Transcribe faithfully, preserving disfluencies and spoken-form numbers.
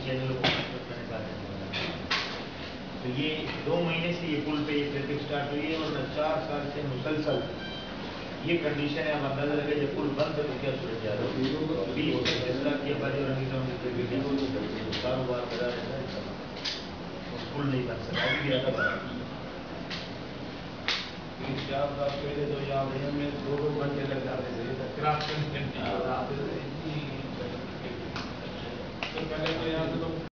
Channel को करने का तो ये दो महीने से ये पुल पे ये ट्रैफिक स्टार्ट हुई है और चार साल से मुसलसल ये कंडीशन है। अब अंदाजा लगे जब पुल बंद है तो क्या सूरत जा रहा है। बीस से फैसला की आबादी और कारोबार बजा रहता है, पुल नहीं बन सकता। अभी भी आता बना चार साल पहले तो यहाँ में दो दो घंटे लग जाते थे क्राफ्ट पहले तो यहाँ से लोग